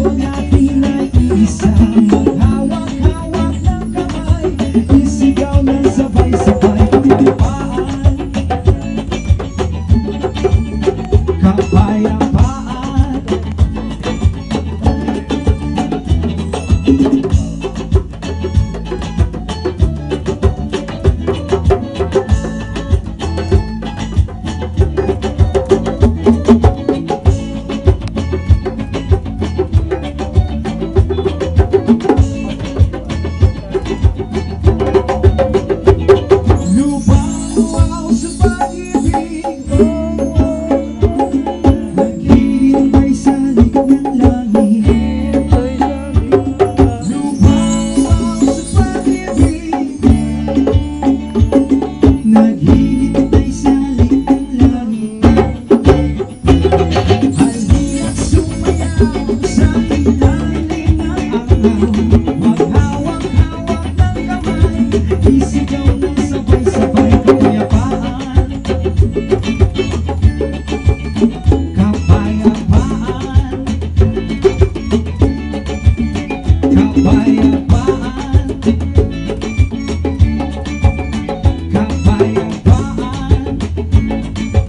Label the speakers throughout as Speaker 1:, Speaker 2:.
Speaker 1: ang ating nag-iisa. Maghawak-hawak ng kamay, isigaw ng sabay-sabay. Kapayapaan, kapayapaan. Lumaw sa pag-ibig, naghihintay sa likod ng langit. Lumaw sa pag-ibig, naghihintay sa likod ng langit. Halina't sumayaw sa ilalim ng araw. Maghawak-hawak ng kamay, isigaw ng sabay-sabay. Kapayapaan, kapayapaan, kapayapaan, kapayapaan.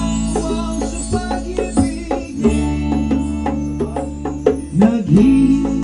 Speaker 1: Lupaw sa pag-ibig, naghihintay